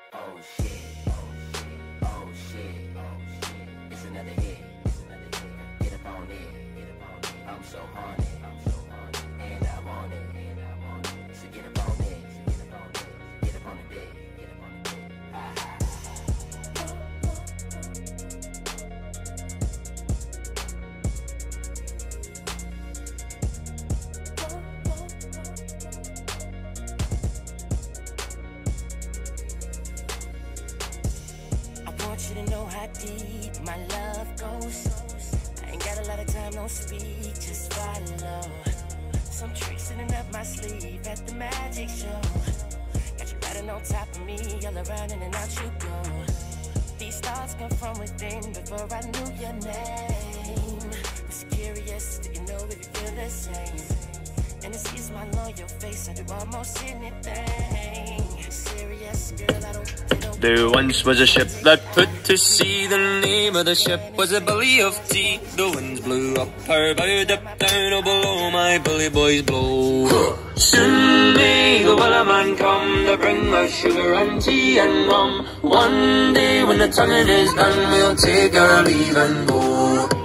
Oh shit, oh shit, oh shit, oh shit. It's another hit, it's another hit. Get up on it, I'm so horny, and I want it, So get up on it, get up on the dick, I want you to know how deep my love goes. I ain't got a lot of time, no speak, just follow. Some tricks sitting up my sleeve at the magic show. Got you riding on top of me, all around in and out you go. These thoughts come from within before I knew your name. Was curious, do you know if you feel the same? And it sees my on your face, I do almost anything. Serious, girl, I don't. There once was a ship that put to sea. The name of the ship was a Billy of Tea. The winds blew up her bow, dipped down, oh below my bully boys blow. Soon may the wellerman come to bring us sugar and tea and rum. One day when the tonguing is done, we'll take our leave and go.